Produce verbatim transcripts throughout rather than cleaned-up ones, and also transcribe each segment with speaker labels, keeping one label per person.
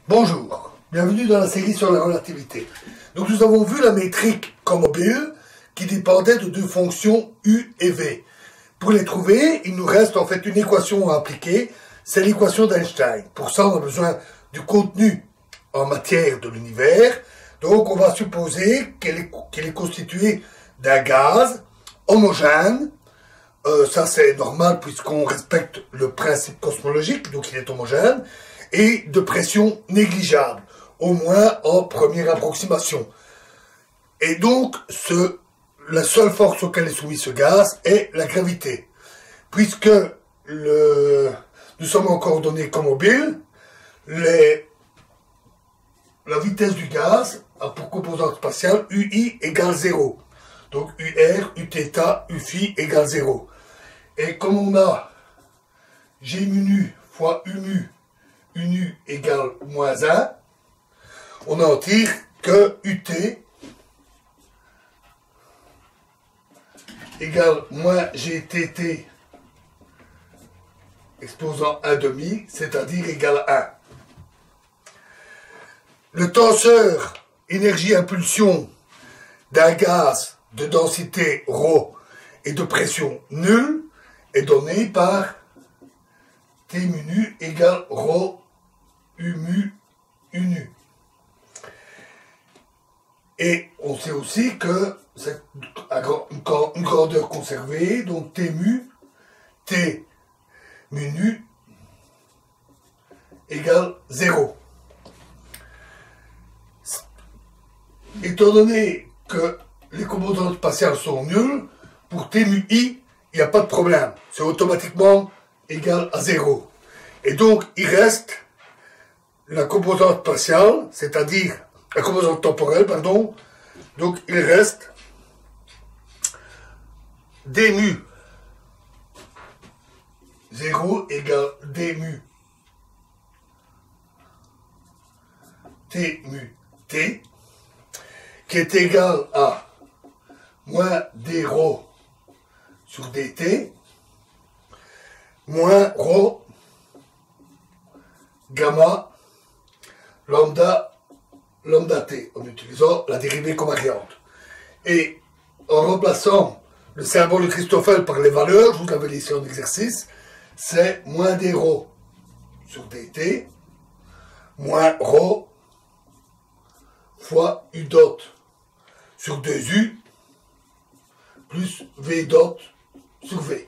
Speaker 1: Bonjour, bienvenue dans la série sur la relativité. Donc nous avons vu la métrique mobile qui dépendait de deux fonctions U et V. Pour les trouver, il nous reste en fait une équation à appliquer, c'est l'équation d'Einstein. Pour ça, on a besoin du contenu en matière de l'univers. Donc on va supposer qu'elle est, qu'elle est constituée d'un gaz homogène. Euh, ça c'est normal puisqu'on respecte le principe cosmologique, donc il est homogène, et de pression négligeable, au moins en première approximation. Et donc, ce, la seule force auquel est soumis ce gaz est la gravité. Puisque le, nous sommes en coordonnées mobiles, les, la vitesse du gaz a pour composante spatiale U I égale zéro. Donc U R, U θ, U phi égale zéro. Et comme on a G mu nu fois U mu, U nu égale moins un, on en tire que U T égale moins G T T exposant un demi, c'est-à-dire égal à un. Le tenseur énergie-impulsion d'un gaz de densité ρ et de pression nulle est donné par T mu nu égale ρ U mu U nu. Et on sait aussi que c'est une grandeur conservée, donc T mu, T mu nu égale zéro. Étant donné que les composantes spatiales sont nulles, pour T mu I, il n'y a pas de problème. C'est automatiquement égal à zéro. Et donc, il reste la composante spatiale, c'est-à-dire la composante temporelle, pardon. Donc, il reste d mu zéro égale d mu t mu t, qui est égal à moins d ρ sur dt, moins ρ gamma lambda lambda t, en utilisant la dérivée covariante. Et en remplaçant le symbole de Christoffel par les valeurs, je vous l'avais laissé en exercice, c'est moins d ρ sur dt, moins ρ fois u dot sur deux u, plus v dot sur v.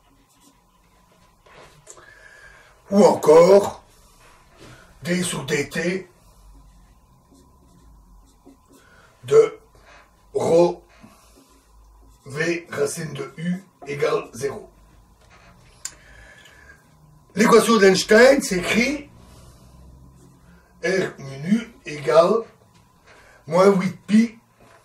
Speaker 1: Ou encore d sur dt de ρ v racine de u égale zéro. L'équation d'Einstein s'écrit R mu nu égale moins huit pi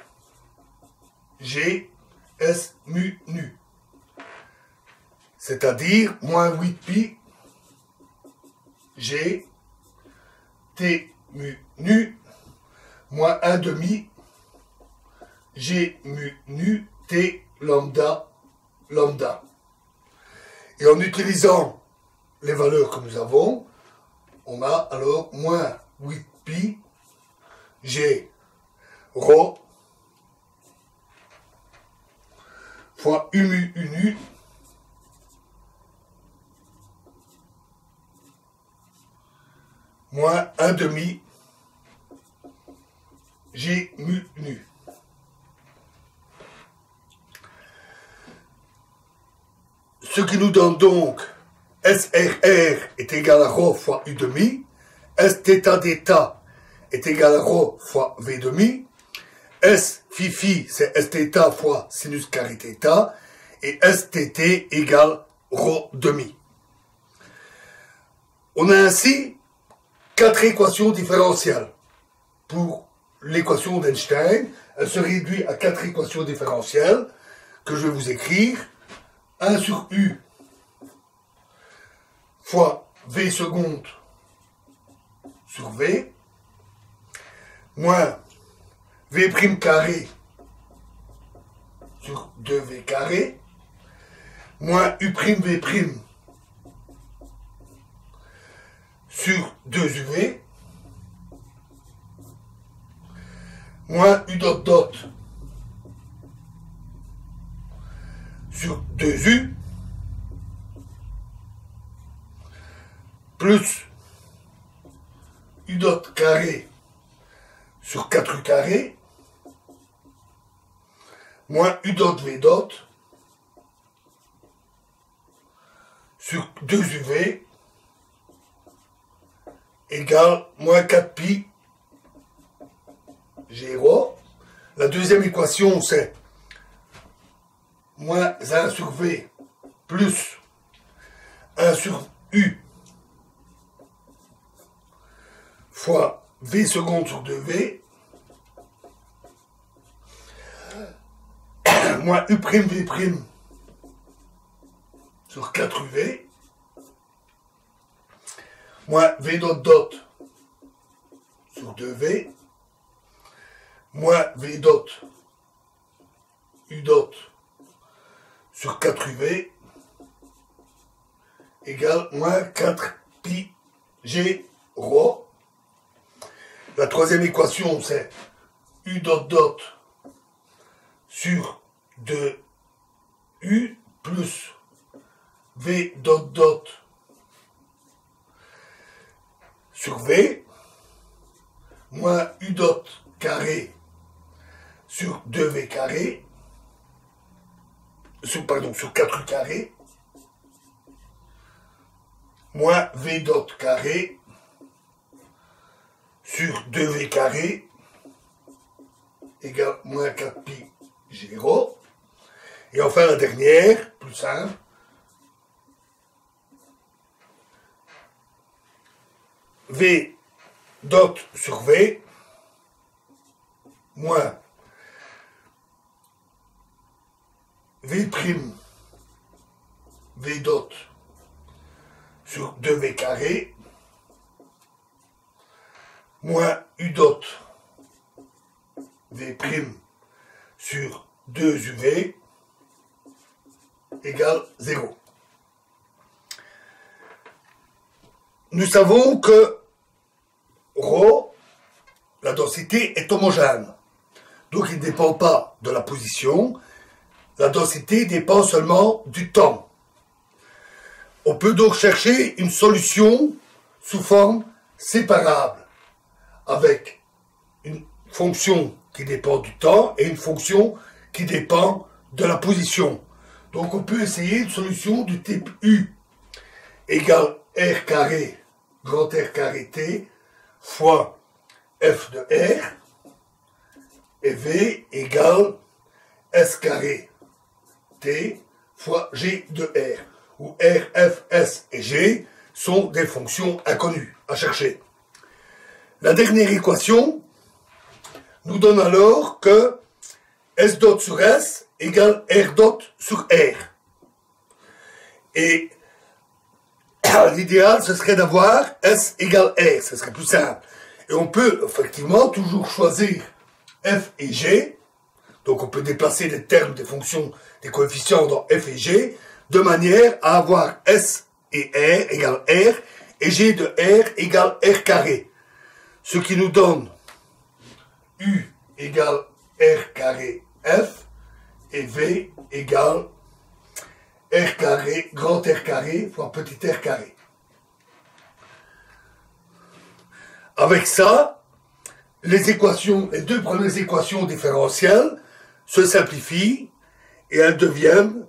Speaker 1: G S mu nu. C'est-à-dire moins huit pi G T mu nu moins un demi G mu nu T lambda lambda. Et en utilisant les valeurs que nous avons, on a alors moins huit pi G ρ fois U mu U nu moins un demi G mu nu. Ce qui nous donne donc S R R est égal à ρ fois U demi, S θ δ est égal à ρ fois V demi, S phi phi c'est S θ fois sinus carré θ, et S T T égale ρ demi. On a ainsi quatre équations différentielles. Pour l'équation d'Einstein, elle se réduit à quatre équations différentielles que je vais vous écrire. un sur U fois V seconde sur V, moins V prime carré sur deux V carré, moins U prime V prime sur deux U V, moins U dot dot sur deux U plus U dot carré sur quatre U carré moins U dot V dot sur deux U V égale moins quatre pi G rho. La deuxième équation, c'est moins un sur V plus un sur U fois V seconde sur deux V moins U prime V prime sur quatre U V moins V dot dot sur deux V moins V dot U dot sur quatre U V égale moins quatre pi G rho. La troisième équation, c'est U dot dot sur deux U plus V dot dot sur V moins U dot carré sur deux V carré, sur, pardon, sur quatre U carré, moins V dot carré sur deux V carré égale moins quatre pi G rho. Et enfin la dernière, plus simple, V dot sur V moins V prime V dot sur deux V carré moins U dot V prime sur deux U V égale zéro. Nous savons que ρ, la densité, est homogène. Donc il ne dépend pas de la position. La densité dépend seulement du temps. On peut donc chercher une solution sous forme séparable, avec une fonction qui dépend du temps et une fonction qui dépend de la position. Donc on peut essayer une solution du type U égale R carré, grand R carré T, fois F de R, et V égale S carré T fois G de R, où R, F, S et G sont des fonctions inconnues à chercher. La dernière équation nous donne alors que S dot sur S égale R dot sur R. Et l'idéal, ce serait d'avoir S égale R, ce serait plus simple. Et on peut effectivement toujours choisir F et G, donc on peut déplacer les termes des fonctions, des coefficients dans F et G, de manière à avoir S et R égale R, et G de R égale R carré. Ce qui nous donne U égale R carré F, et V égale R carré, grand R carré, fois petit R carré. Avec ça, les équations, les deux premières équations différentielles se simplifient et elles deviennent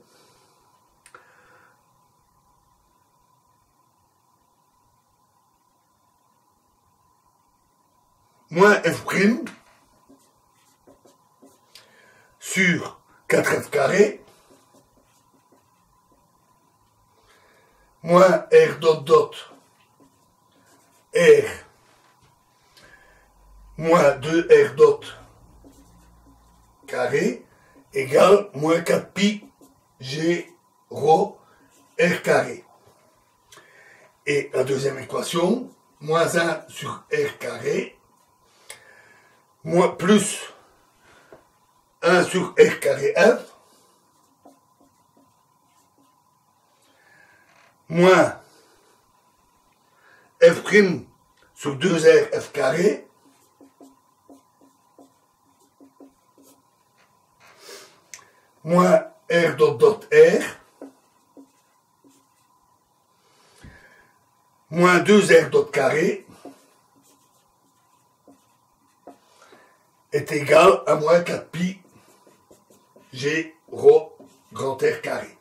Speaker 1: moins F' sur quatre F carré moins R dot dot R moins deux R dot carré égale moins quatre pi G rho R carré. Et la deuxième équation, moins un sur R carré moins plus un sur R carré F moins F' sur deux R F carré moins R dot dot R, moins deux R dot carré, est égal à moins quatre pi G rho grand R carré.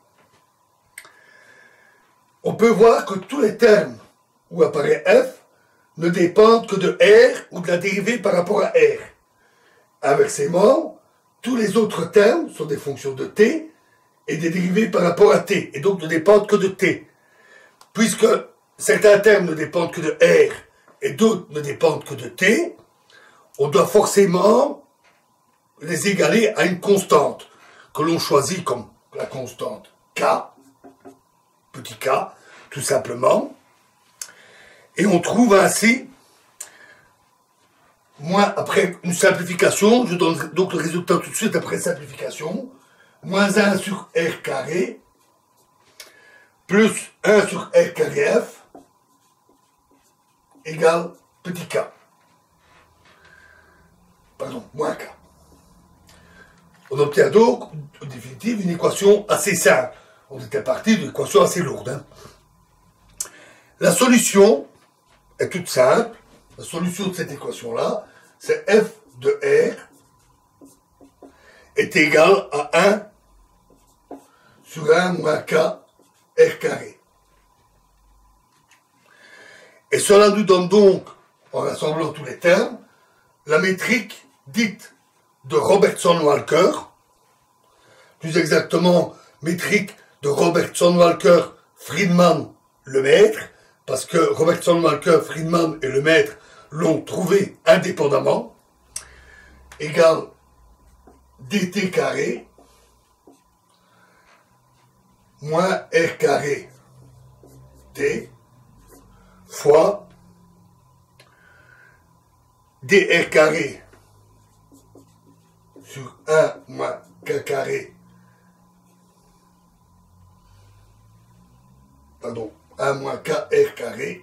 Speaker 1: On peut voir que tous les termes où apparaît F ne dépendent que de R ou de la dérivée par rapport à R. Inversement, tous les autres termes sont des fonctions de t et des dérivées par rapport à t, et donc ne dépendent que de t. Puisque certains termes ne dépendent que de R et d'autres ne dépendent que de t, on doit forcément les égaler à une constante, que l'on choisit comme la constante k, petit k, tout simplement. Et on trouve ainsi, moins après une simplification, je donne donc le résultat tout de suite après simplification, moins un sur R carré, plus un sur R carré F, égale petit k. Pardon, moins k. On obtient donc, en définitive, une équation assez simple. On était parti d'une équation assez lourde. Hein. La solution est toute simple. La solution de cette équation-là, c'est f de R est égal à un sur un moins k R carré. Et cela nous donne donc, en rassemblant tous les termes, la métrique dite de Robertson-Walker, plus exactement métrique de Robertson-Walker-Friedman-Lemaître, parce que Robertson-Walker, Friedman et Lemaître l'ont trouvé indépendamment, égale dt carré moins R carré t fois dr carré sur un moins k carré, pardon, un moins k R carré,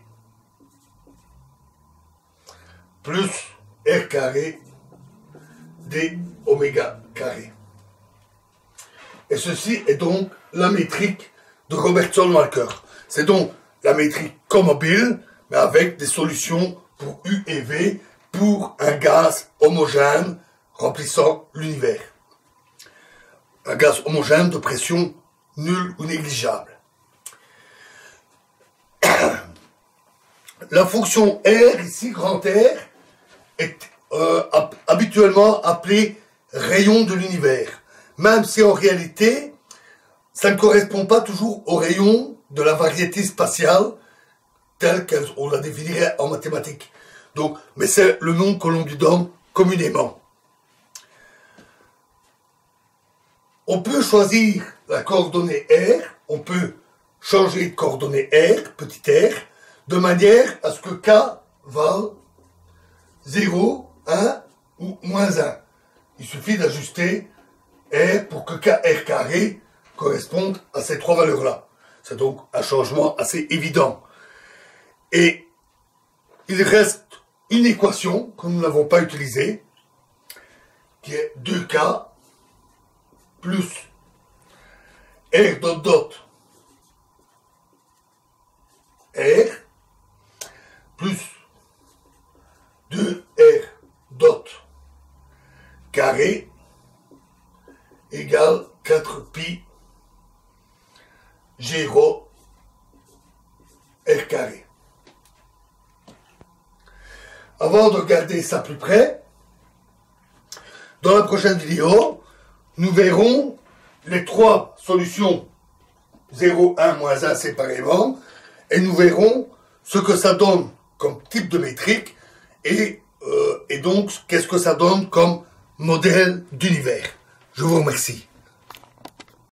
Speaker 1: plus R carré d oméga carré. Et ceci est donc la métrique de Robertson-Walker. C'est donc la métrique comme mobile, mais avec des solutions pour U et V, pour un gaz homogène remplissant l'univers. Un gaz homogène de pression nulle ou négligeable. La fonction R, ici, grand R, est euh, habituellement appelée rayon de l'univers, même si en réalité, ça ne correspond pas toujours au rayon de la variété spatiale, telle qu'on la définirait en mathématiques. Donc, mais c'est le nom que l'on lui donne communément. On peut choisir la coordonnée R, on peut changer de coordonnée R, petit r, de manière à ce que K vale zéro, un ou moins un. Il suffit d'ajuster R pour que K R carré corresponde à ces trois valeurs-là. C'est donc un changement assez évident. Et il reste une équation que nous n'avons pas utilisée, qui est deux K plus R dot dot R plus deux R dot carré égale quatre pi G rho R carré. Avant de regarder ça plus près, dans la prochaine vidéo, nous verrons les trois solutions zéro, un, moins un séparément, et nous verrons ce que ça donne comme type de métrique, et, euh, et donc qu'est-ce que ça donne comme modèle d'univers. Je vous remercie.